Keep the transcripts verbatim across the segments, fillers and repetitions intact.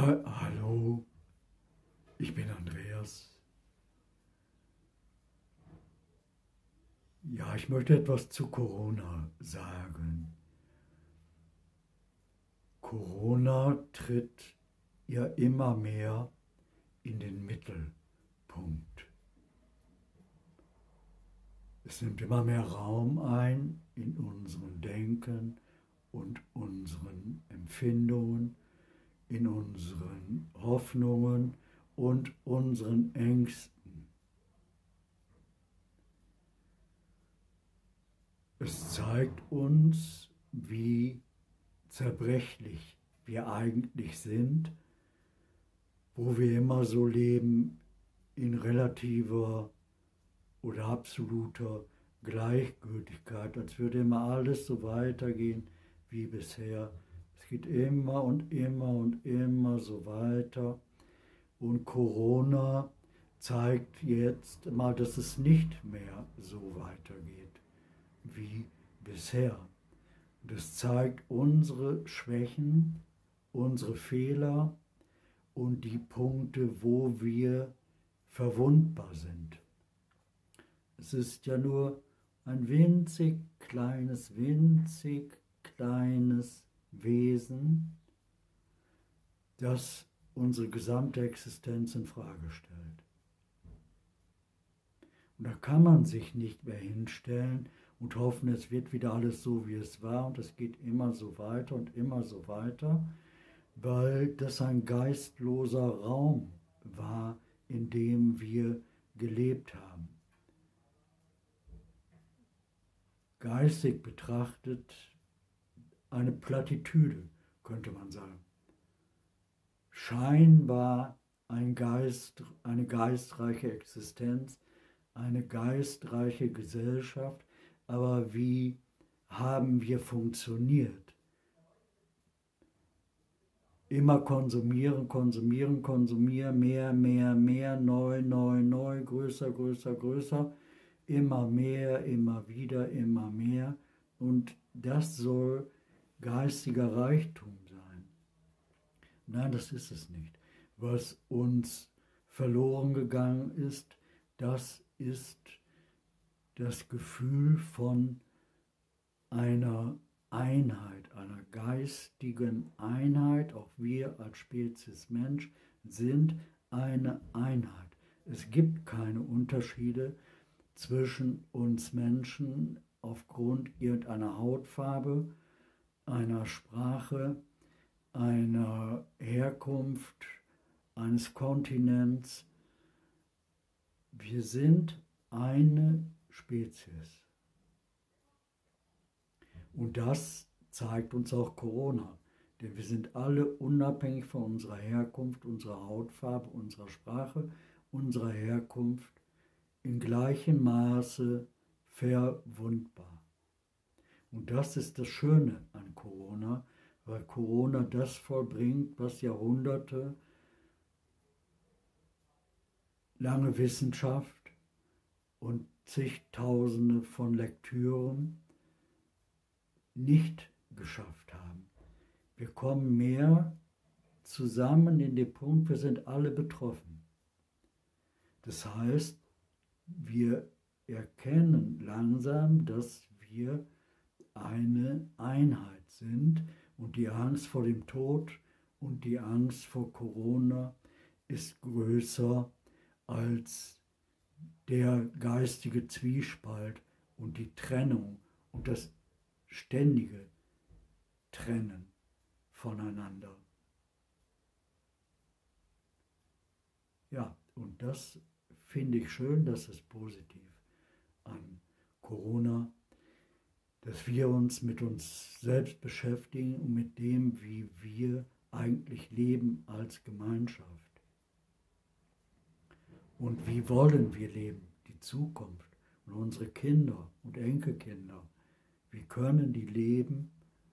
Ha Hallo, ich bin Andreas. Ja, ich möchte etwas zu Corona sagen. Corona tritt ja immer mehr in den Mittelpunkt. Es nimmt immer mehr Raum ein in unserem Denken und unseren Empfindungen, in unseren Hoffnungen und unseren Ängsten. Es zeigt uns, wie zerbrechlich wir eigentlich sind, wo wir immer so leben in relativer oder absoluter Gleichgültigkeit, als würde immer alles so weitergehen wie bisher. Es geht immer und immer und immer so weiter. Und Corona zeigt jetzt mal, dass es nicht mehr so weitergeht wie bisher. Das zeigt unsere Schwächen, unsere Fehler und die Punkte, wo wir verwundbar sind. Es ist ja nur ein winzig kleines, winzig kleines Wesen, das unsere gesamte Existenz in Frage stellt. Und da kann man sich nicht mehr hinstellen und hoffen, es wird wieder alles so, wie es war und es geht immer so weiter und immer so weiter, weil das ein geistloser Raum war, in dem wir gelebt haben. Geistig betrachtet eine Plattitüde, könnte man sagen. Scheinbar ein Geist, eine geistreiche Existenz, eine geistreiche Gesellschaft, aber wie haben wir funktioniert? Immer konsumieren, konsumieren, konsumieren, mehr, mehr, mehr, neu, neu, neu, größer, größer, größer, immer mehr, immer wieder, immer mehr. Und das soll geistiger Reichtum sein. Nein, das ist es nicht. Was uns verloren gegangen ist, das ist das Gefühl von einer Einheit, einer geistigen Einheit. Auch wir als Spezies Mensch sind eine Einheit. Es gibt keine Unterschiede zwischen uns Menschen aufgrund irgendeiner Hautfarbe, einer Sprache, einer Herkunft, eines Kontinents. Wir sind eine Spezies. Und das zeigt uns auch Corona. Denn wir sind alle unabhängig von unserer Herkunft, unserer Hautfarbe, unserer Sprache, unserer Herkunft in gleichem Maße verwundbar. Und das ist das Schöne an Corona, weil Corona das vollbringt, was Jahrhunderte lange Wissenschaft und zigtausende von Lektüren nicht geschafft haben. Wir kommen mehr zusammen in den Punkt, wir sind alle betroffen. Das heißt, wir erkennen langsam, dass wir eine Einheit sind und die Angst vor dem Tod und die Angst vor Corona ist größer als der geistige Zwiespalt und die Trennung und das ständige Trennen voneinander. Ja, und das finde ich schön, das ist positiv an Corona, dass wir uns mit uns selbst beschäftigen und mit dem, wie wir eigentlich leben als Gemeinschaft. Und wie wollen wir leben, die Zukunft und unsere Kinder und Enkelkinder. Wie können die leben?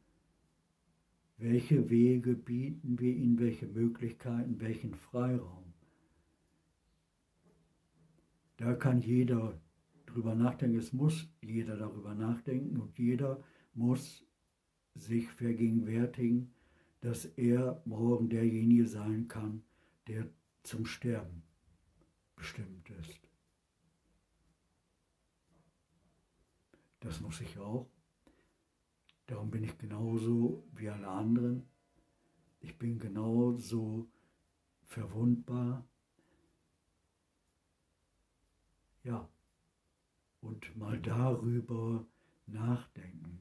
Welche Wege bieten wir ihnen, welche Möglichkeiten, welchen Freiraum? Da kann jeder drüber nachdenken, es muss jeder darüber nachdenken und jeder muss sich vergegenwärtigen, dass er morgen derjenige sein kann, der zum Sterben bestimmt ist. Das muss ich auch. Darum bin ich genauso wie alle anderen. Ich bin genauso verwundbar. Ja, und mal darüber nachdenken.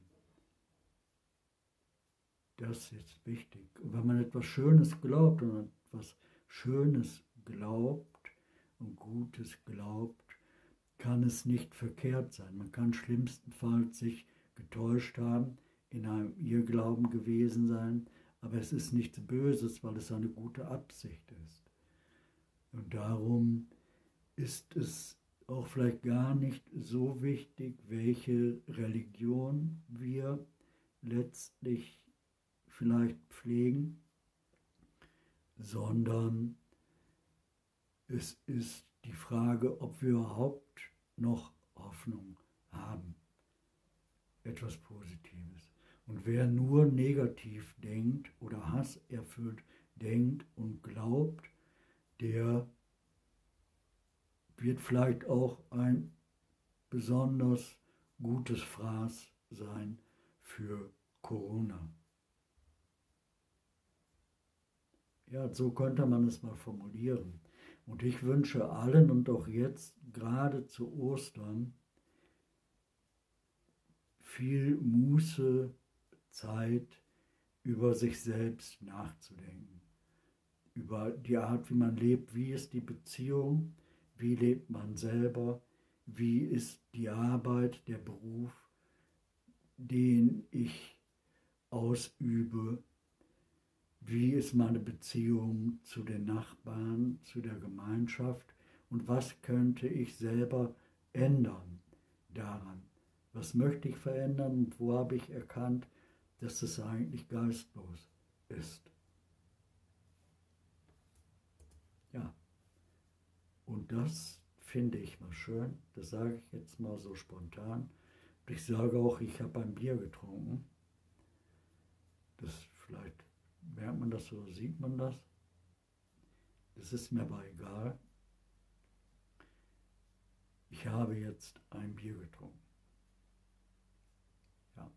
Das ist wichtig. Und wenn man etwas Schönes glaubt und etwas Schönes glaubt und Gutes glaubt, kann es nicht verkehrt sein. Man kann schlimmstenfalls sich getäuscht haben, in einem Irrglauben gewesen sein, aber es ist nichts Böses, weil es eine gute Absicht ist. Und darum ist es auch vielleicht gar nicht so wichtig, welche Religion wir letztlich vielleicht pflegen, sondern es ist die Frage, ob wir überhaupt noch Hoffnung haben, etwas Positives. Und wer nur negativ denkt oder hasserfüllt denkt und glaubt, der wird vielleicht auch ein besonders gutes Fraß sein für Corona. Ja, so könnte man es mal formulieren. Und ich wünsche allen und auch jetzt gerade zu Ostern viel Muße, Zeit, über sich selbst nachzudenken. Über die Art, wie man lebt, wie ist die Beziehung, wie lebt man selber, wie ist die Arbeit, der Beruf, den ich ausübe, wie ist meine Beziehung zu den Nachbarn, zu der Gemeinschaft und was könnte ich selber ändern daran? Was möchte ich verändern und wo habe ich erkannt, dass es eigentlich geistlos ist? Ja, und das finde ich mal schön, das sage ich jetzt mal so spontan. Und ich sage auch, ich habe ein Bier getrunken. Das vielleicht merkt man das oder sieht man das. Das ist mir aber egal. Ich habe jetzt ein Bier getrunken. Ja.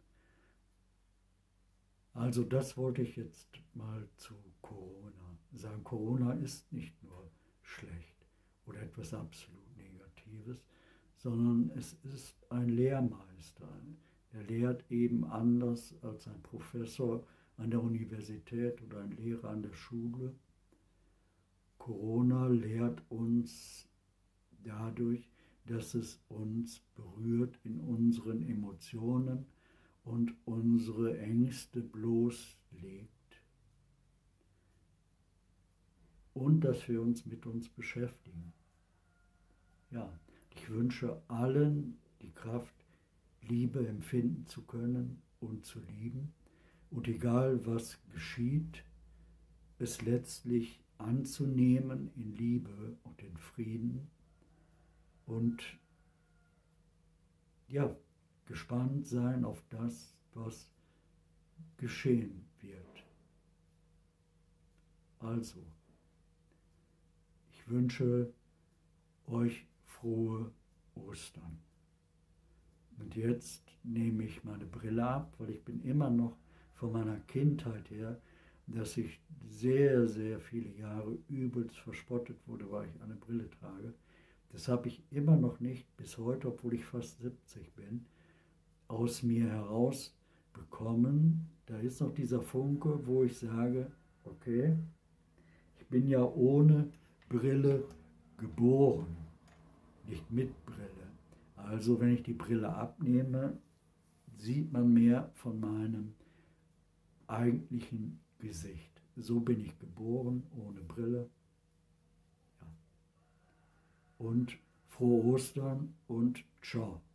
Also das wollte ich jetzt mal zu Corona sagen. Corona ist nicht nur schlecht oder etwas absolut Negatives, sondern es ist ein Lehrmeister. Er lehrt eben anders als ein Professor an der Universität oder ein Lehrer an der Schule. Corona lehrt uns dadurch, dass es uns berührt in unseren Emotionen und unsere Ängste bloßlegt und dass wir uns mit uns beschäftigen. Ja, ich wünsche allen die Kraft, Liebe empfinden zu können und zu lieben und egal was geschieht, es letztlich anzunehmen in Liebe und in Frieden und ja, gespannt sein auf das, was geschehen wird. Also, ich wünsche euch frohe Ostern. Und jetzt nehme ich meine Brille ab, weil ich bin immer noch von meiner Kindheit her, dass ich sehr, sehr viele Jahre übelst verspottet wurde, weil ich eine Brille trage. Das habe ich immer noch nicht bis heute, obwohl ich fast siebzig bin, aus mir heraus bekommen. Da ist noch dieser Funke, wo ich sage, okay, ich bin ja ohne Brille geboren, nicht mit Brille. Also wenn ich die Brille abnehme, sieht man mehr von meinem eigentlichen Gesicht. So bin ich geboren, ohne Brille. Ja. Und frohe Ostern und ciao.